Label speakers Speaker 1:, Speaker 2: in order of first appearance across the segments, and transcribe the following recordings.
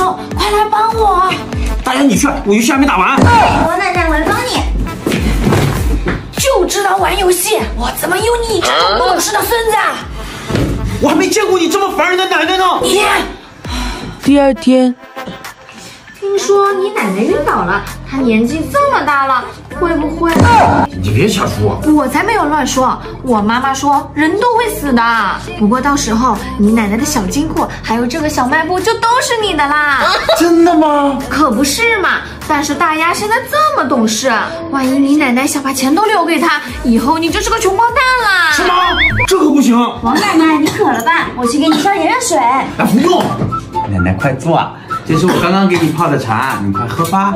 Speaker 1: 手，快来帮我！
Speaker 2: 大丫你去，我游戏还没打完。
Speaker 3: 我奶奶，我来帮你。
Speaker 1: 就知道玩游戏，我怎么有你这种不懂事的孙子啊！
Speaker 2: 我还没见过你这么烦人的奶奶呢。
Speaker 1: 你。
Speaker 4: 第二天，
Speaker 3: 听说你奶奶晕倒了，她年纪这么大了，会不会？
Speaker 2: 你别瞎说。
Speaker 3: 我才没有乱说，我妈妈说人都会死的。不过到时候你奶奶的小金库还有这个小卖部就都是你的啦。
Speaker 2: 真的吗？
Speaker 3: 可不是嘛。但是大丫现在这么懂事，万一你奶奶想把钱都留给她，以后你就是个穷光蛋啦。
Speaker 2: 什么？这可不行。
Speaker 3: 王奶奶，你渴了吧？我去给你烧点热水。
Speaker 2: 哎，不用。
Speaker 5: 奶奶快坐，这是我刚刚给你泡的茶，你快喝吧。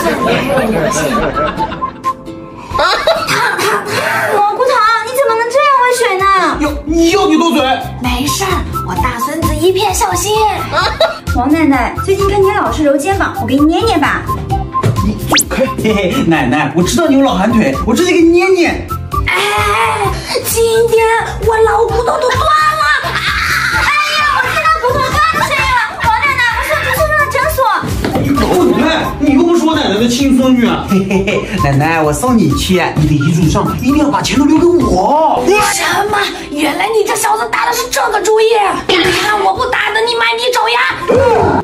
Speaker 3: 蘑菇头，你怎么能这样喂水呢？
Speaker 2: 要你多嘴。
Speaker 1: 没事儿，我大孙子一片孝心。
Speaker 3: 王奶奶，最近看你老是揉肩膀，我给你捏捏吧。
Speaker 5: 嘿嘿，奶奶，我知道你有老寒腿，我直接给你捏捏。
Speaker 1: 哎，今天我老骨头都断了！
Speaker 3: 哎呀，我知道骨头断谁了。王奶奶，我送你去了诊所。
Speaker 2: 滚开！你又不是我奶奶的亲孙女。
Speaker 5: 嘿嘿嘿，奶奶，我送你去，你的遗嘱上一定要把钱都留给我。
Speaker 1: 什么？原来你这小子打的是这个主意！看我不打得你满地找牙！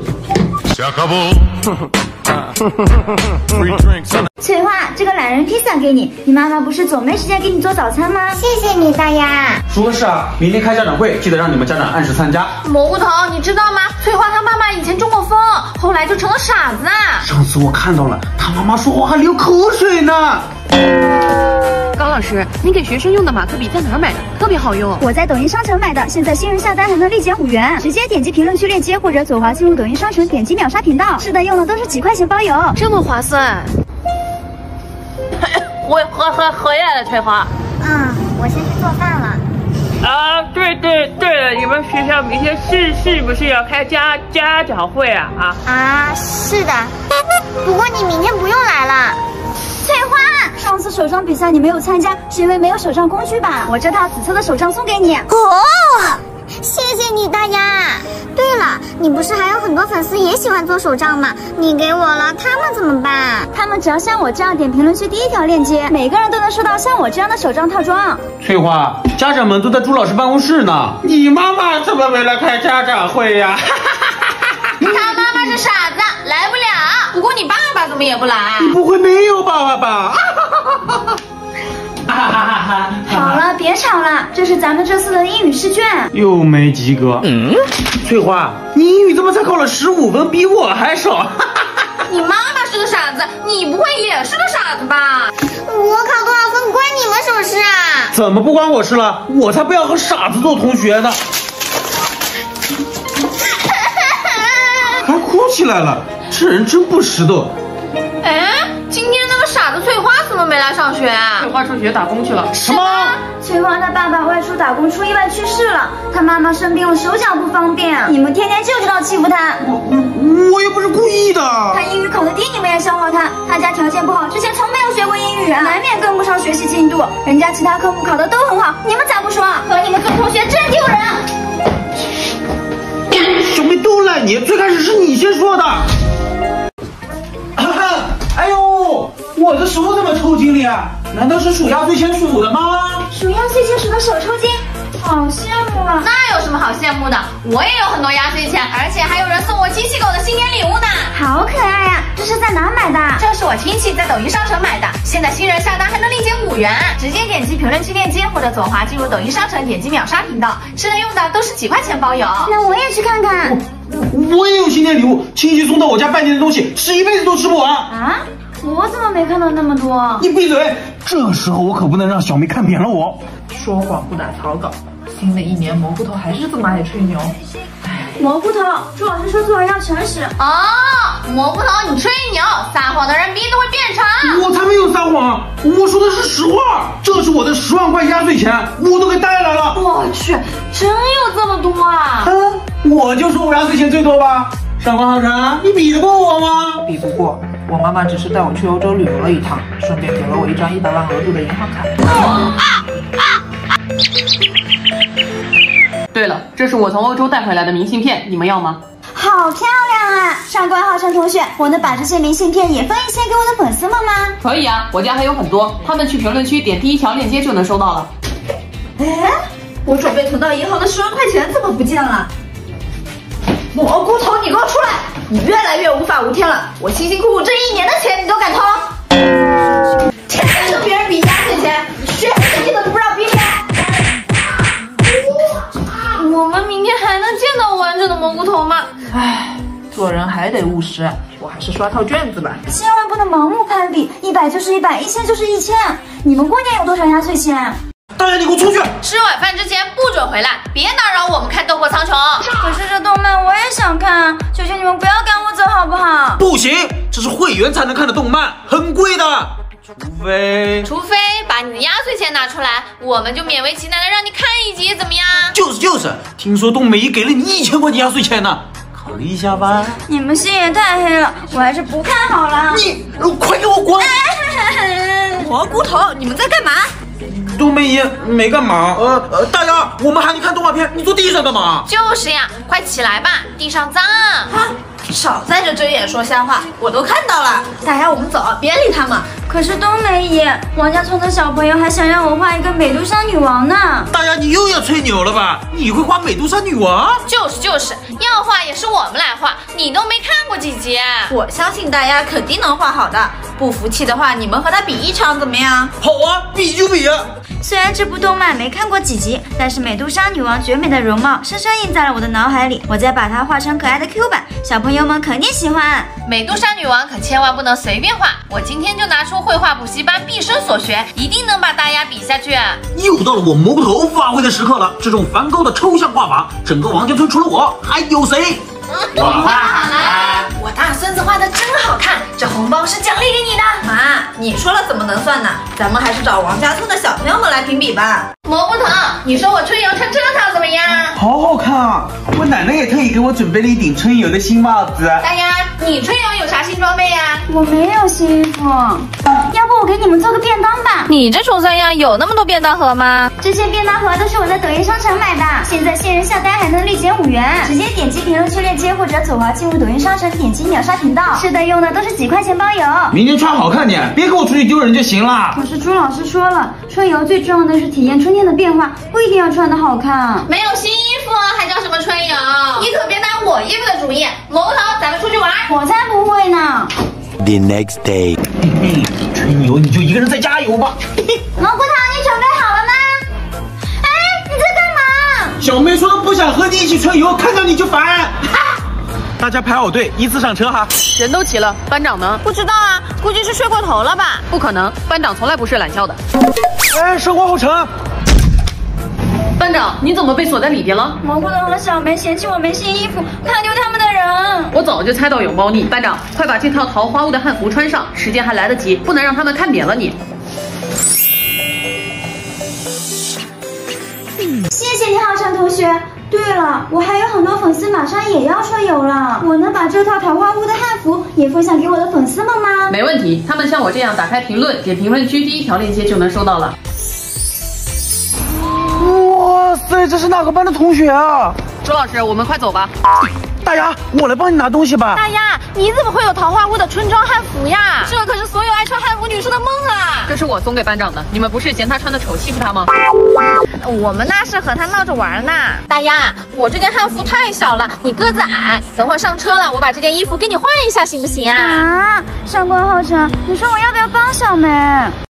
Speaker 3: 翠花，这个懒人披萨给你，你妈妈不是总没时间给你做早餐吗？谢谢你，大丫。
Speaker 2: 说个事啊，明天开家长会，记得让你们家长按时参加。
Speaker 3: 蘑菇头，你知道吗？翠花她妈妈以前中过风，后来就成了傻子啊。
Speaker 2: 上次我看到了，他妈妈说话还流口水呢。
Speaker 4: 高老师，你给学生用的马克笔在哪儿买的？特别好用。
Speaker 6: 我在抖音商城买的，现在新人下单还能立减5元，直接点击评论区链接或者左滑进入抖音商城，点击秒杀频道。是的，用的都是几块钱包邮，
Speaker 4: 这么划算。
Speaker 7: 我回来了，翠花。
Speaker 6: 我先去做饭了。
Speaker 7: 啊，对了，你们学校明天是不是要开家长会啊？
Speaker 6: 是的。不过你明天不用来了。翠花，上次手账比赛你没有参加，是因为没有手账工具吧？我这套紫色的手账送给你。谢谢你，大丫。对了，你不是还有很多粉丝也喜欢做手账吗？你给我了，他们怎么办？他们只要像我这样点评论区第一条链接，每个人都能收到像我这样的手账套装。
Speaker 2: 翠花，家长们都在朱老师办公室呢。你妈妈怎么没来开家长会呀？
Speaker 3: 他妈妈是傻子，来不了。不过你爸爸怎么也不来？
Speaker 2: 你不会没有爸爸吧？
Speaker 6: 好了，别吵了，这是咱们这次的英语试卷。
Speaker 2: 又没及格。翠花，你英语怎么才考了15分，比我还少？
Speaker 3: 你妈妈是个傻子，你不会也是个傻子吧？
Speaker 6: 我考多少分关你们什么事啊？
Speaker 2: 怎么不关我事了？我才不要和傻子做同学呢！还哭起来了，这人真不识逗。
Speaker 3: 哎，今天那个傻子翠花怎么没来上学啊？
Speaker 7: 翠花出去打工去了。
Speaker 2: 什么？
Speaker 6: 翠花她爸爸外出打工出意外去世了，她妈妈生病了，手脚不方便。你们天天就知道欺负她。
Speaker 2: 我又不是故意的。
Speaker 6: 她英语考得低，你们也笑话她。她家条件不好，之前从没有学过英语，难免跟不上学习进度。人家其他科目考得都很好，你们咋不说？和你们做同学真丢人。
Speaker 2: 小妹都赖你，最开始是你先说的。哎呦，我的手怎么抽筋了呀？难道是数压岁钱数的吗？
Speaker 6: 数压岁钱数的手抽筋，好羡慕啊！
Speaker 3: 那有什么好羡慕的？我也有很多压岁钱，而且还有人送我机器狗的新年礼物呢。
Speaker 6: 好可爱呀！这是在哪买的？
Speaker 3: 这是我亲戚在抖音商城买的，现在新人下单还能立减5元，直接点击评论区链接或者左滑进入抖音商城，点击秒杀频道，吃的用的都是几块钱包邮。
Speaker 6: 那我也去看看。
Speaker 2: 我也有新年礼物，亲戚送到我家拜年的东西，吃一辈子都吃不完
Speaker 6: 啊！我怎么没看到那么多？
Speaker 2: 你闭嘴！这时候我可不能让小妹看扁了我。
Speaker 7: 说谎不打草稿，新的一年蘑菇头还是这么爱吹牛。
Speaker 6: 蘑菇头，朱老师说做人要诚实。
Speaker 3: 蘑菇头，你吹牛，撒谎的人鼻子会变长。
Speaker 2: 我才没有撒谎，我说的是实话。这是我的10万块压岁钱，我都给带来了。
Speaker 3: 我去，真有这么多啊！
Speaker 2: 我就说我压岁钱最多吧。上官浩辰，你比得过我吗？
Speaker 7: 比不过，我妈妈只是带我去欧洲旅游了一趟，顺便给了我一张100万额度的银行卡。
Speaker 4: 对了，这是我从欧洲带回来的明信片，你们要吗？
Speaker 6: 好好漂亮啊！上官浩辰同学，我能把这些明信片也分一些给我的粉丝们吗？
Speaker 4: 可以啊，我家还有很多，他们去评论区点第一条链接就能收到了。
Speaker 6: 哎，我准备存到银行的10万块钱怎么不见了？蘑菇头，你给我出来！你越来越无法无天了！我辛辛苦苦挣1年的钱，你都敢偷？天天跟别人比压岁钱，学生你怎么不知道比脸？
Speaker 3: 我们明天还能见到完整的蘑菇头吗？
Speaker 8: 唉，做人还得务实，我还是刷套卷子吧。
Speaker 6: 千万不能盲目攀比，100就是100，1000就是1000。你们过年有多少压岁钱？
Speaker 2: 大家你给我出去！
Speaker 3: 吃晚饭之前不准回来，别打扰我们看《斗破苍穹》。
Speaker 6: 可是这动漫我也想看，求求你们不要赶我走好不好？
Speaker 2: 不行，这是会员才能看的动漫，很贵的。除非
Speaker 3: 把你的压岁钱拿出来，我们就勉为其难的让你看一集，怎么样？
Speaker 2: 就是，听说东美给了你1000块钱压岁钱呢，考虑一下吧。
Speaker 6: 你们心也太黑了，我还是不看好了。
Speaker 2: 你快给我滚！
Speaker 8: 蘑菇头，你们在干嘛？
Speaker 2: 东美也没干嘛。大丫，我们喊你看动画片，你坐地上干嘛？
Speaker 3: 就是呀，快起来吧，地上脏。
Speaker 8: 少在这睁眼说瞎话，我都看到了。大家，我们走，别理他们。
Speaker 6: 可是冬梅姨，王家村的小朋友还想让我画一个美杜莎女王呢。
Speaker 2: 大丫，你又要吹牛了吧？你会画美杜莎女王？
Speaker 3: 就是，要画也是我们来画，你都没看过几集。
Speaker 8: 我相信大家肯定能画好的。不服气的话，你们和他比一场怎么样？
Speaker 2: 好啊，比就比啊！
Speaker 6: 虽然这部动漫没看过几集，但是美杜莎女王绝美的容貌深深印在了我的脑海里。我再把它画成可爱的 Q 版，小朋友们肯定喜欢。
Speaker 3: 美杜莎女王可千万不能随便画，我今天就拿出绘画补习班毕生所学，一定能把大家比下去。
Speaker 2: 又到了我蘑菇头发挥的时刻了，这种梵高的抽象画法，整个王家村除了我还有谁？
Speaker 3: 我画好了，我大孙子画的真好看，这红包是奖励给你的。
Speaker 8: 妈，你说了怎么能算呢？咱们还是找王家村的小朋友们来评比吧。
Speaker 3: 蘑菇头，你说我春游穿这套怎么样？
Speaker 5: 好好看啊！我奶奶也特意给我准备了一顶春游的新帽子。
Speaker 3: 大丫，你春游有啥新装备呀？
Speaker 6: 我没有新衣服，要不我给你们做个便当吧？
Speaker 3: 你这穷酸样，有那么多便当盒吗？
Speaker 6: 这些便当盒都是我在抖音商城买的，现在新人下单还能立减5元，直接点击评论区链接或者走滑进入抖音商城，点击秒杀频道，吃的用的都是几块钱包邮。
Speaker 2: 明天穿好看点，别给我出去丢人就行了。
Speaker 6: 可是朱老师说了，春游最重要的是体验春天的变化，不一定要穿的好看。
Speaker 3: 没有新衣服还叫什么春游？你可别拿我衣服的主意。蘑菇头，咱们出去玩。
Speaker 6: 我才不会呢。
Speaker 9: The next day，
Speaker 2: 春游你就一个人在加油吧。
Speaker 6: 蘑菇头，你准备好了吗？哎，你在干嘛？
Speaker 2: 小妹说不想和你一起春游，看到你就烦。
Speaker 5: 大家排好队，依次上车哈。
Speaker 4: 人都齐了，班长呢？
Speaker 8: 不知道啊，估计是睡过头了吧？
Speaker 4: 不可能，班长从来不睡懒觉的。
Speaker 5: 哎，上官浩辰。
Speaker 4: 班长，你怎么被锁在里边了？
Speaker 6: 蘑菇头和小梅嫌弃我没新衣服，怕丢他们的人。
Speaker 4: 我早就猜到有猫腻。班长，快把这套桃花坞的汉服穿上，时间还来得及，不能让他们看扁了你。
Speaker 6: 谢谢你，浩辰同学。对了，我还有很多粉丝马上也要春游了，我能把这套桃花坞的汉服也分享给我的粉丝们吗？
Speaker 4: 没问题，他们像我这样打开评论，点评论区第一条链接就能收到了。
Speaker 5: 哇塞，这是哪个班的同学啊？
Speaker 4: 周老师，我们快走吧。
Speaker 5: 大丫，我来帮你拿东西吧。
Speaker 3: 大丫，你怎么会有桃花坞的春装汉服呀？这可是所有爱穿汉服女生的梦啊！
Speaker 4: 这是我送给班长的，你们不是嫌他穿的丑欺负他吗？
Speaker 3: 我们那是和他闹着玩呢。大丫，我这件汉服太小了，你个子矮，等会上车了，我把这件衣服给你换一下，行不行啊？
Speaker 6: 啊，上官浩辰，你说我要不要帮小梅？